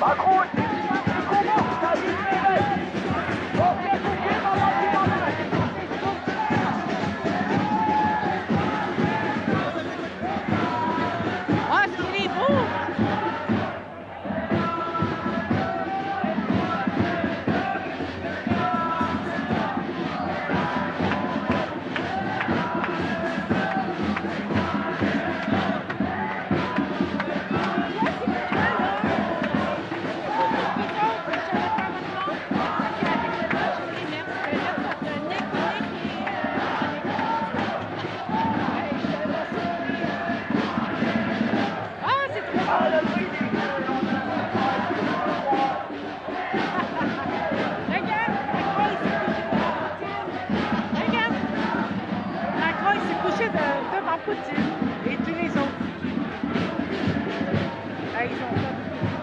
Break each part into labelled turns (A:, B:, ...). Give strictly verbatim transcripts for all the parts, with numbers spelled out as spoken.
A: Et tous les autres. Ah, ils ont pas.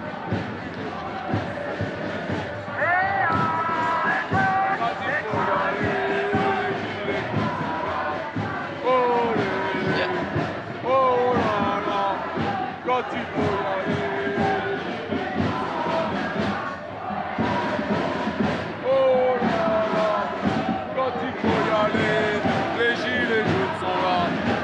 B: Oh là là, quand il faut y aller. Oh là là, quand il faut y aller, les gilets jaunes sont là.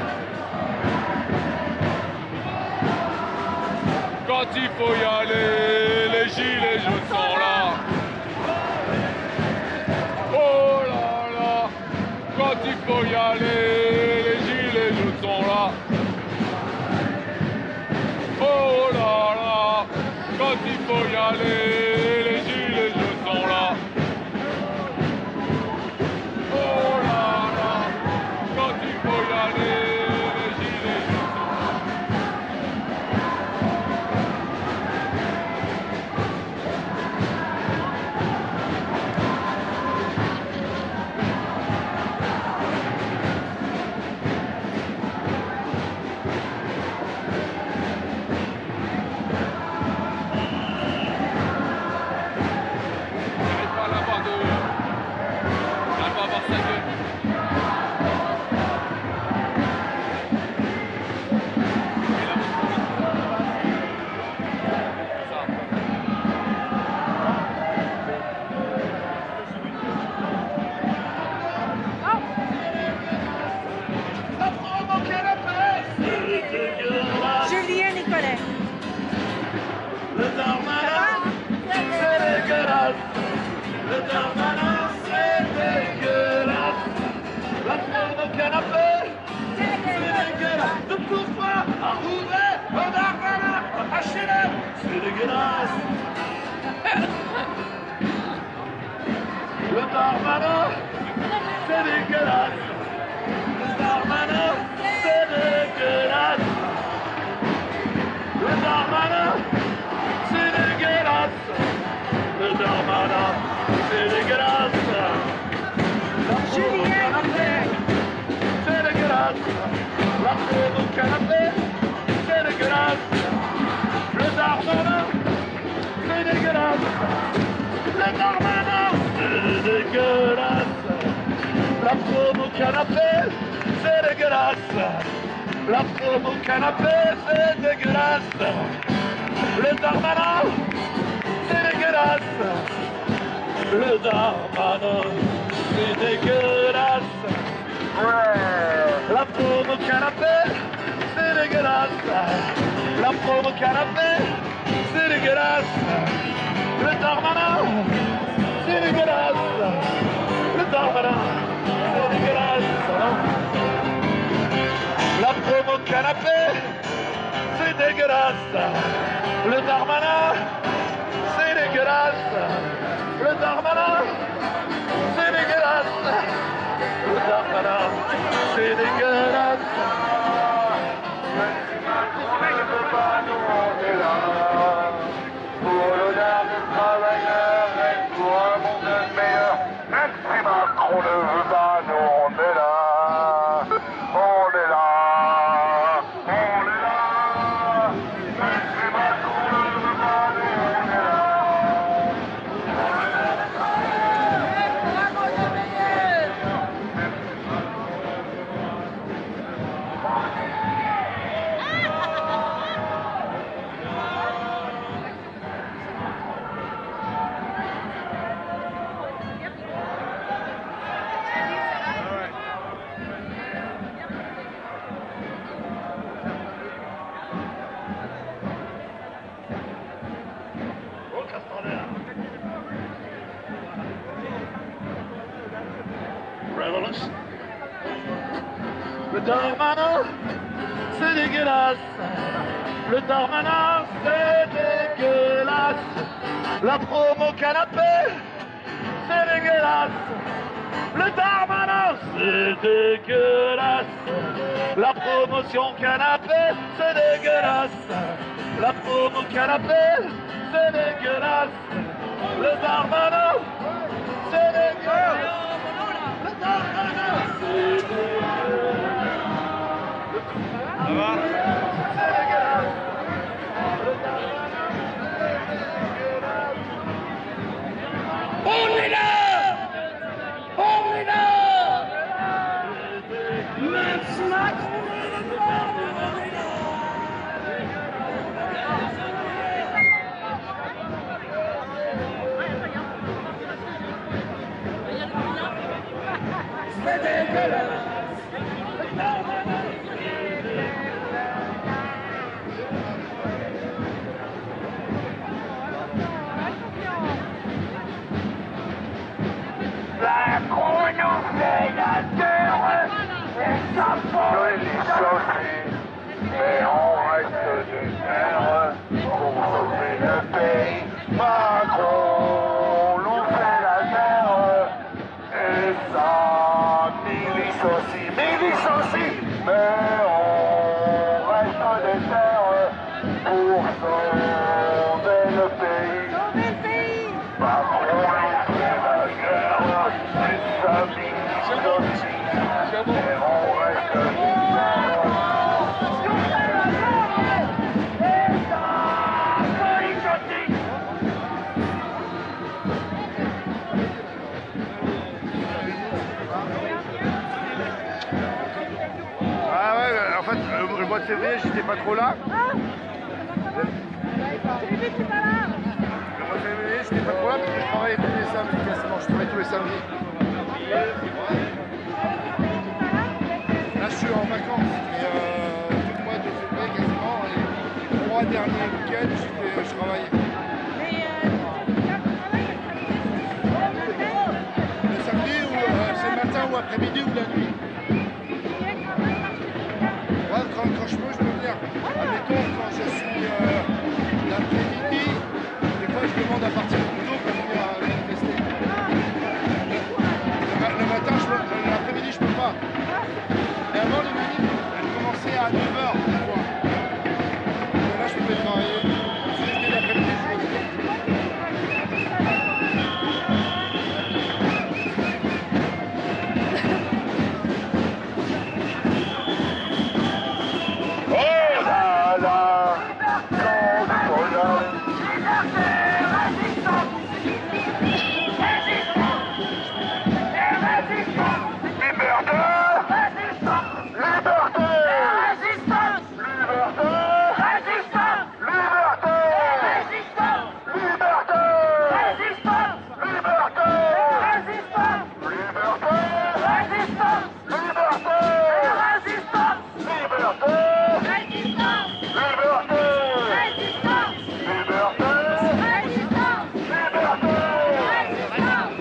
B: Quand il faut y aller, les gilets jaunes sont là. Oh là là, quand il faut y aller, les gilets jaunes sont là. Oh là là, quand il faut y aller, les gilets jaunes sont là. Oh là là, quand il faut y aller, les gilets jaunes sont là. J'arrive pas à l'avoir de... J'arrive pas à voir sa gueule. Et là, ça.
A: Julien Nicolet.
C: Le Darmanin, c'est dégueulasse. Le Darmanin, c'est dégueulasse. La fraude au canapé, c'est dégueulasse. De pourquoi à Roubaix, au Darmanin, à H L M, c'est dégueulasse. Le Darmanin, c'est dégueulasse. Le Darmanin, c'est dégueulasse. Le Darmanin, c'est dégueulasse. Le Darmanin, c'est dégueulasse. La fraude au canapé, c'est dégueulasse. La fraude au canapé, c'est dégueulasse. Le Darmanin, c'est dégueulasse. Le Darmanin, c'est dégueulasse. La fraude au canapé, c'est dégueulasse. La fraude au canapé, c'est dégueulasse. Le Darmanin, c'est dégueulasse. Le Darmanin, c'est dégueulasse. La fraude au canapé, c'est dégueulasse. La fraude au canapé, c'est dégueulasse. Le Darmanin, c'est dégueulasse. Le Darmanin, c'est dégueulasse. La promo canapé, c'est dégueulasse. Le Darmanin, c'est dégueulasse. Le Darmanin, c'est dégueulasse. Le Darmanin, c'est dégueulasse. Ne peut pas, nous on est là. Pour l'honneur des travailleurs et pour un monde meilleur. Même si Macron ne veut pas, nous on est là. On est là, on est là, même si Macron
D: gauche. Le Darmanin, c'est dégueulasse. Le Darmanin, c'est dégueulasse. La promo canapé, c'est dégueulasse. Le Darmanin, c'est dégueulasse. La promotion canapé, c'est dégueulasse. La promo canapé, c'est dégueulasse. Le Darmanin, c'est dégueulasse. Le Darmanin, c'est dégueulasse.
B: Ça va?
D: C'est dégueulasse. Le Darmanin, c'est dégueulasse. On est là. On est là. Merci Macron. C'est dégueulasse.
C: Macron nous fait la terre et ça peut les saucer. Mais on reste de terre pour sauver le pays. Macron nous fait la terre et ça milice aussi, milice aussi. Mais on reste de terre pour sauver le pays.
A: Sauvez le pays.
C: Macron nous fait la guerre et ça milice aussi. Mais on reste de terre.
E: Ah ouais, en fait, le, le mois de février, j'étais pas trop là.
A: Ah. J'ai vu que tu pas là.
E: Le mois de février, j'étais pas trop là parce que je travaillais tous les samedis, quasiment. Je travaille tous les samedis. Là, je suis en vacances. Et euh, tout le mois de février, quasiment, les trois derniers week-ends, j'étais- je travaillais.
A: Mais euh, tu travailles le samedi.
E: Le samedi, ou euh, c'est le matin ou après-midi ou la nuit. Ouais, quand, quand je peux, je peux venir. Admettons, quand je suis euh, l'après-midi, des fois je demande à partir plus tôt pour venir euh, manifester. Le, ma- le matin, je peux- euh, l'après-midi, je peux pas. Mais avant, les manifs, elles commençaient à neuf heures des fois. Mais là, je pouvais travailler. Si c'était l'après-midi, je pouvais venir.
C: Oh là là, contre la liberté, liberté, résistance, liberté, résistance, liberté, résistance, liberté, résistance, liberté, résistance, liberté, résistance, liberté, résistance, liberté, résistance, liberté, résistance, liberté, résistance, liberté, résistance,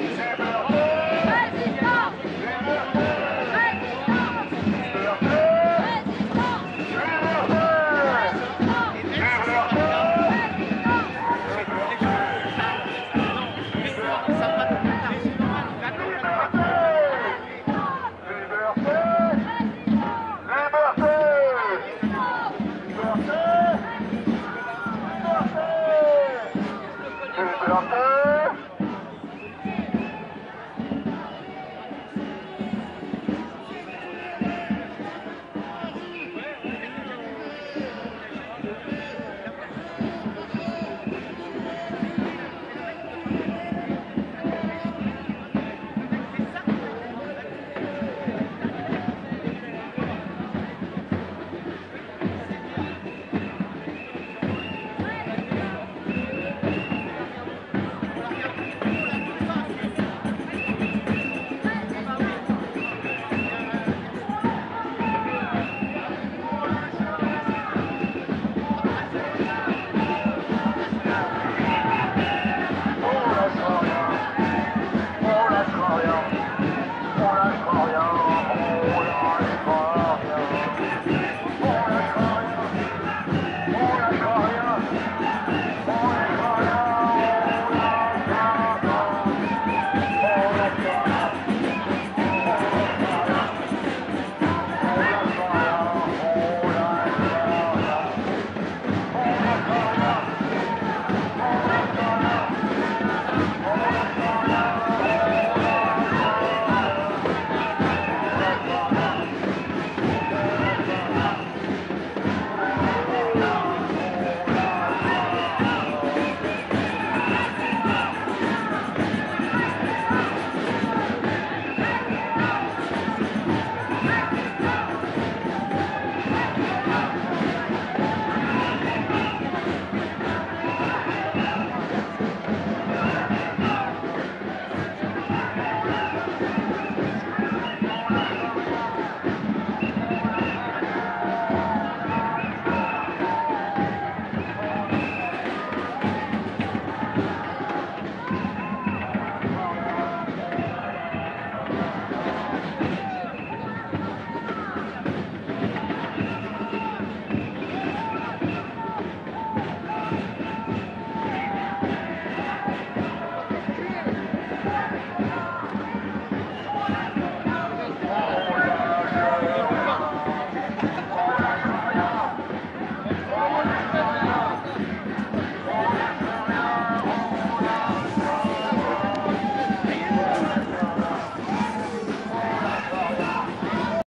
A: Voilà.